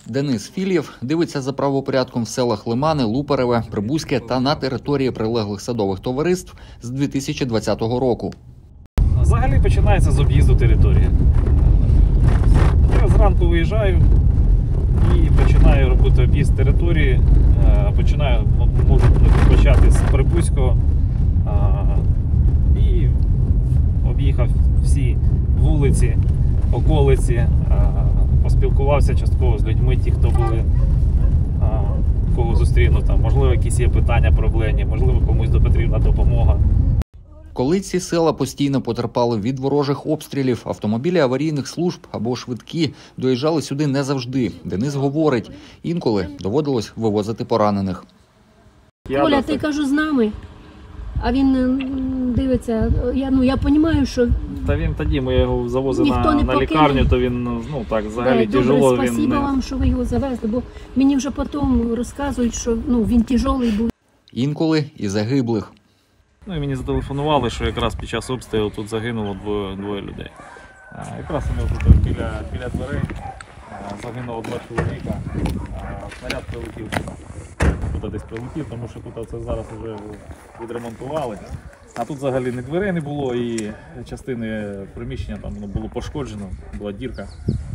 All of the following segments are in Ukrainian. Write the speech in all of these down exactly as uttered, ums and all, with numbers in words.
Денис Філєв дивиться за правопорядком в селах Лимани, Лупареве, Прибузьке та на території прилеглих садових товариств з дві тисячі двадцятого року. Взагалі починається з об'їзду території. Я зранку виїжджаю і починаю робити об'їзд території. Починаю, можу почати з Прибузького і об'їхав всі вулиці, околиці, поспілкувався частково з людьми, ті, хто були, кого зустріну, там, можливо, якісь є питання, проблемні, можливо, комусь потрібна допомога. Коли ці села постійно потерпали від ворожих обстрілів, автомобілі аварійних служб або швидкі доїжджали сюди не завжди. Денис говорить, інколи доводилось вивозити поранених. Оля, ти, кажу, з нами, а він дивиться, я, ну, я розумію, що... Та він тоді, ми його завозили на, на лікарню, то він, ну так, взагалі Добре, тяжело. Добре, спасибо він... вам, що ви його завезли, бо мені вже потім розказують, що ну, він тяжелий був. Інколи і загиблих. Ну і мені зателефонували, що якраз під час обстрілу тут загинуло двоє, двоє людей. А, якраз у нього тут біля, біля дверей загинуло два чоловіка, а снаряд прилетів сюди. Тут десь прилетів, тому що тут це зараз вже відремонтували. А тут взагалі ні дверей не було і частини приміщення там воно було пошкоджено, була дірка.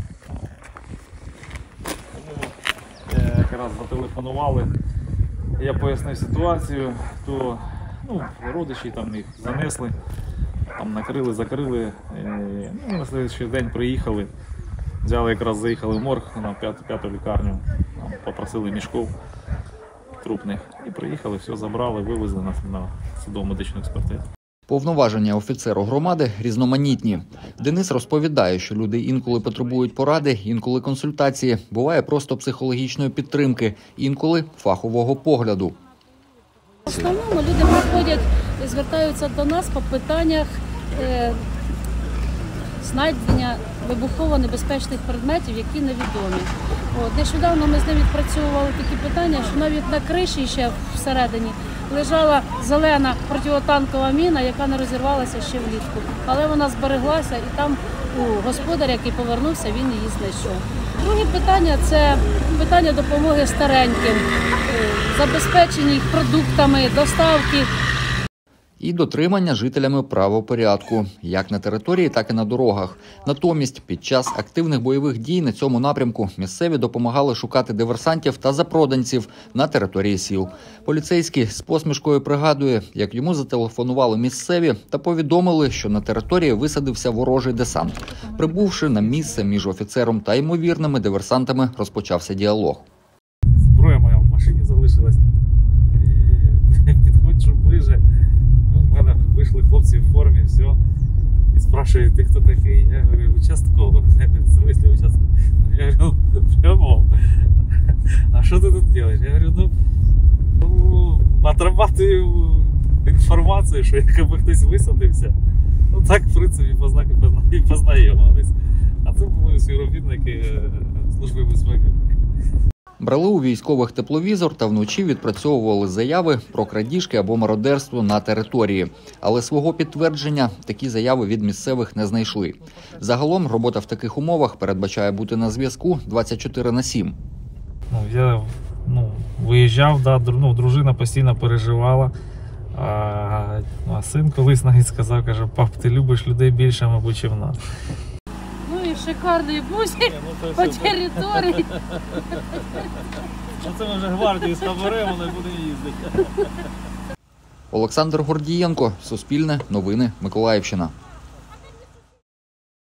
Тому якраз зателефонували, я пояснив ситуацію, то ну, родичі там їх занесли, там накрили, закрили. Ну, на наступний день приїхали, взяли, якраз заїхали в морг на п'яту, п'яту лікарню, там, попросили мішков трупних і приїхали, все забрали, вивезли нас на судово-медичну експертизу. Повноваження офіцеру громади різноманітні. Денис розповідає, що люди інколи потребують поради, інколи консультації, буває просто психологічної підтримки, інколи фахового погляду. В основному люди приходять і звертаються до нас по питаннях е, знайдення вибухово-небезпечних предметів, які невідомі. От, нещодавно ми з ним відпрацьовували такі питання, що навіть на криші ще всередині лежала зелена противотанкова міна, яка не розірвалася ще влітку. Але вона збереглася і там у господаря, який повернувся, він її знайшов. Друге питання – це питання допомоги стареньким, забезпечення їх продуктами, доставки. І дотримання жителями правопорядку, як на території, так і на дорогах. Натомість, під час активних бойових дій на цьому напрямку місцеві допомагали шукати диверсантів та запроданців на території сіл. Поліцейський з посмішкою пригадує, як йому зателефонували місцеві та повідомили, що на території висадився ворожий десант. Прибувши на місце між офіцером та ймовірними диверсантами, розпочався діалог. Зброя моя в машині залишилась. Підходжу ближе. У мене вийшли хлопці в формі, все. І спрашують, ти хто такий? Я говорю, участковий. В смислі участковий? Я говорю, ну, прямо. А що ти тут робиш? Я говорю, ну, ну отрабатую інформацію, що якби хтось висадився. Ну так, в принципі, і познайомились. А це були співробітники Служби безпеки. Брали у військових тепловізор та вночі відпрацьовували заяви про крадіжки або мародерство на території. Але свого підтвердження такі заяви від місцевих не знайшли. Загалом робота в таких умовах передбачає бути на зв'язку двадцять чотири на сім. Ну, я ну, виїжджав, да, ну, дружина постійно переживала. А, а син колись навіть сказав, каже, пап, ти любиш людей більше, мабуть, чим нас. Ну і шикарний бусик ну, по території. Оце ми вже гвардію зберемо, не будемо їздити. Олександр Гордієнко, Суспільне, Новини, Миколаївщина.